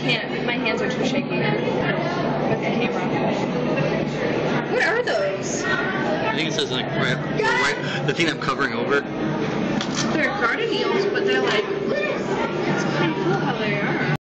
can't. My hands are too shaky with the camera. What are those? I think it says like right the thing I'm covering over. They're garden eels, but they're like, it's kind of cool how they are.